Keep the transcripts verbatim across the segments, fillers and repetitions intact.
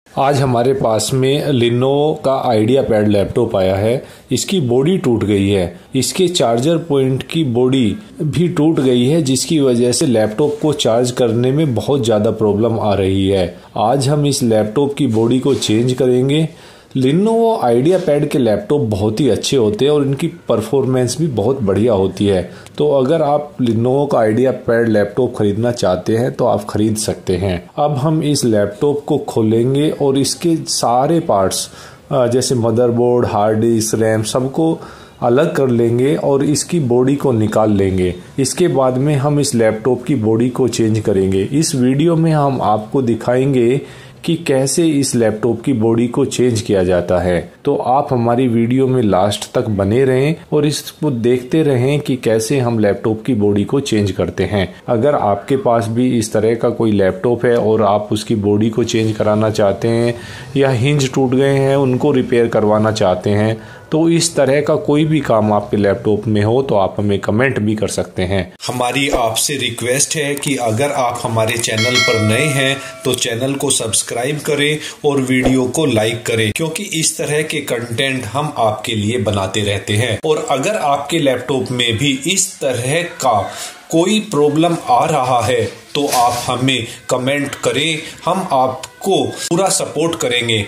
आज हमारे पास में लिनोवो का आइडिया पैड लैपटॉप आया है। इसकी बॉडी टूट गई है, इसके चार्जर पॉइंट की बॉडी भी टूट गई है, जिसकी वजह से लैपटॉप को चार्ज करने में बहुत ज़्यादा प्रॉब्लम आ रही है। आज हम इस लैपटॉप की बॉडी को चेंज करेंगे। लिनोवो आइडिया पैड के लैपटॉप बहुत ही अच्छे होते हैं और इनकी परफॉर्मेंस भी बहुत बढ़िया होती है। तो अगर आप लिनोवो का आइडिया पैड लैपटॉप खरीदना चाहते हैं तो आप खरीद सकते हैं। अब हम इस लैपटॉप को खोलेंगे और इसके सारे पार्ट्स जैसे मदरबोर्ड, हार्ड डिस्क, रैम सबको अलग कर लेंगे और इसकी बॉडी को निकाल लेंगे। इसके बाद में हम इस लैपटॉप की बॉडी को चेंज करेंगे। इस वीडियो में हम आपको दिखाएंगे कि कैसे इस लैपटॉप की बॉडी को चेंज किया जाता है। तो आप हमारी वीडियो में लास्ट तक बने रहें और इसको देखते रहें कि कैसे हम लैपटॉप की बॉडी को चेंज करते हैं। अगर आपके पास भी इस तरह का कोई लैपटॉप है और आप उसकी बॉडी को चेंज कराना चाहते हैं या हिंज टूट गए हैं उनको रिपेयर करवाना चाहते हैं, तो इस तरह का कोई भी काम आपके लैपटॉप में हो तो आप हमें कमेंट भी कर सकते हैं। हमारी आपसे रिक्वेस्ट है कि अगर आप हमारे चैनल पर नए हैं तो चैनल को सब्सक्राइब करें और वीडियो को लाइक करें, क्योंकि इस तरह के कंटेंट हम आपके लिए बनाते रहते हैं। और अगर आपके लैपटॉप में भी इस तरह का कोई प्रॉब्लम आ रहा है तो आप हमें कमेंट करें, हम आपको पूरा सपोर्ट करेंगे।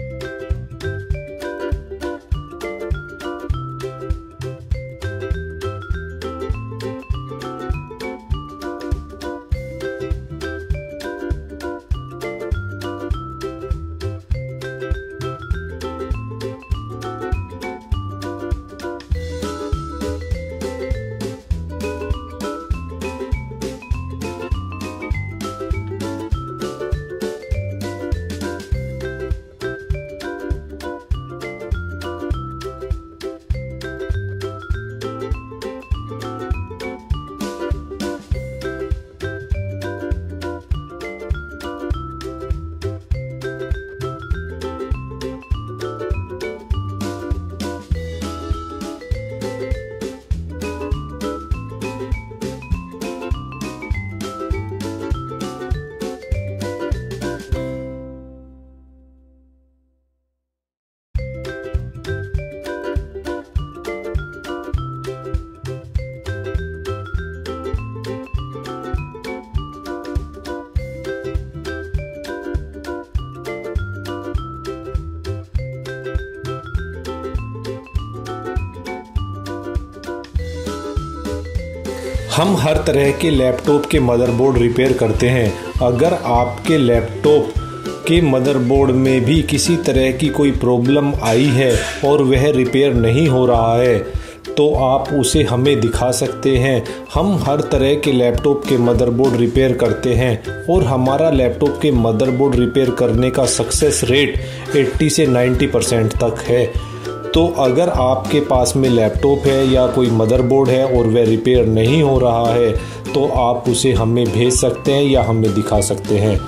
हम हर तरह के लैपटॉप के मदरबोर्ड रिपेयर करते हैं। अगर आपके लैपटॉप के मदरबोर्ड में भी किसी तरह की कोई प्रॉब्लम आई है और वह रिपेयर नहीं हो रहा है तो आप उसे हमें दिखा सकते हैं। हम हर तरह के लैपटॉप के मदरबोर्ड रिपेयर करते हैं और हमारा लैपटॉप के मदरबोर्ड रिपेयर करने का सक्सेस रेट अस्सी से नब्बे परसेंट तक है। तो अगर आपके पास में लैपटॉप है या कोई मदरबोर्ड है और वह रिपेयर नहीं हो रहा है तो आप उसे हमें भेज सकते हैं या हमें दिखा सकते हैं।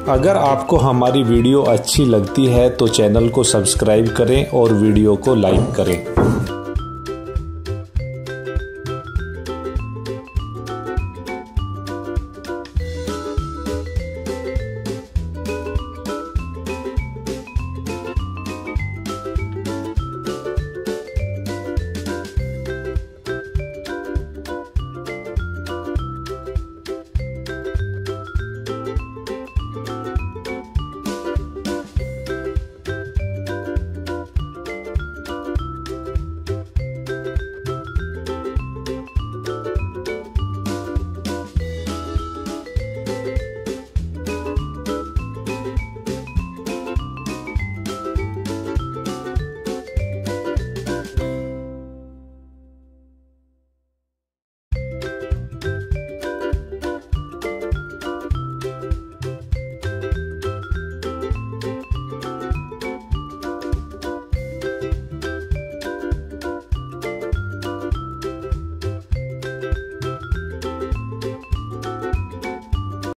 अगर आपको हमारी वीडियो अच्छी लगती है तो चैनल को सब्सक्राइब करें और वीडियो को लाइक करें।